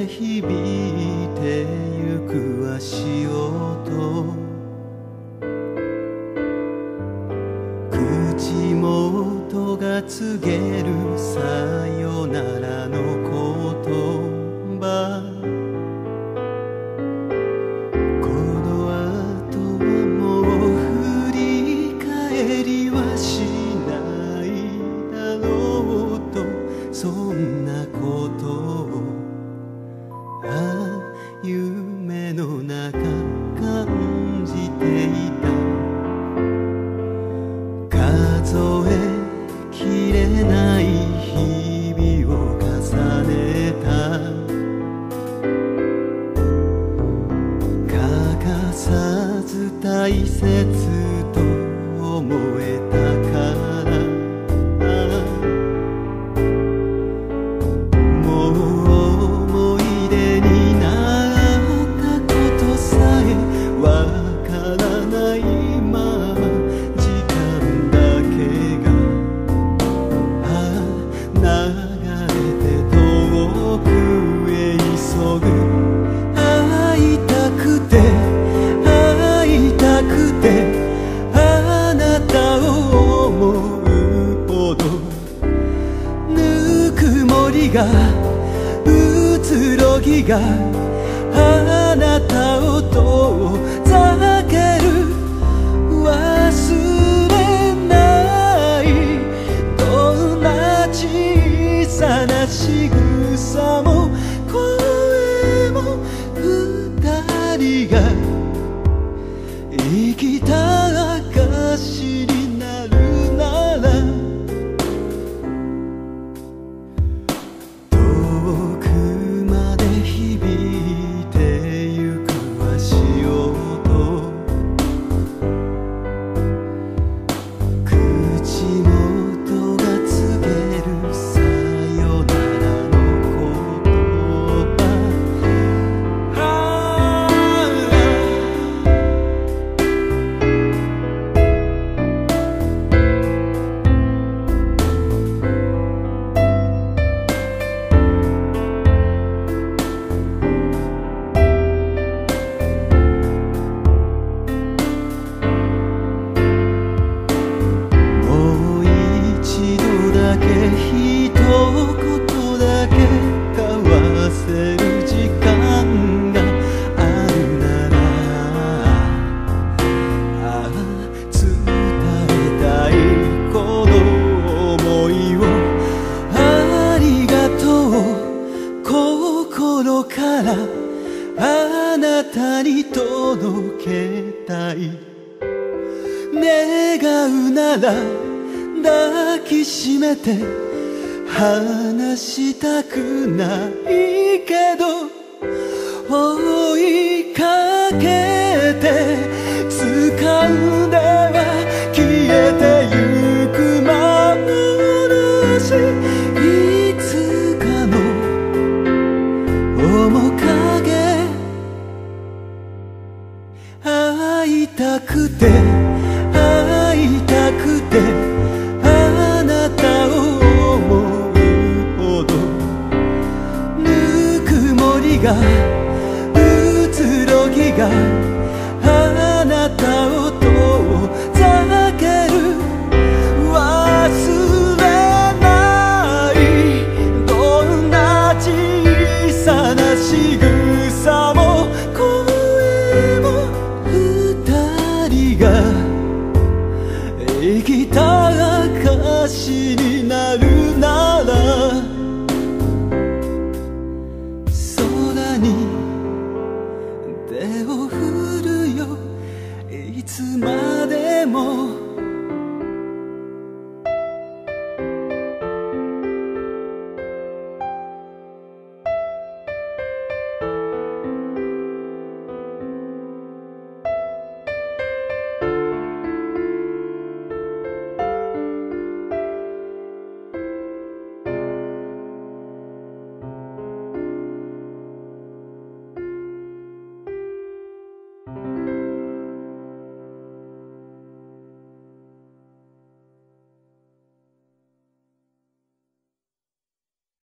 で響いてゆく足音、口元が告げるさよならの言葉、この後はもう振り返りはしないだろうと、そんなことを夢の中感じていた。数えきれない日々を重ねた、欠かさず大切と思えたから、もう思い出になったことさえわからないまま、時間だけが流れて遠くへ急ぐ。会いたくて会いたくてあなたを思うほど、ぬくもりがうつろぎがあなたを遠ざける。忘れないどんな小さな仕草も声も、二人が生きた証になるなら、遠くまで響いてゆく足音、口元が告げるさよならの言もう一度だけ一言だけ交わせる時間があるなら、伝えたいこの想いを、ありがとう心からあなたに届けたい。願うなら抱きしめて離したくないけど、追いかけて掴んでは消えてゆく幻、いつかの面影、会いたくて会いたくてあなたを思うほど、ぬくもりがうつろぎが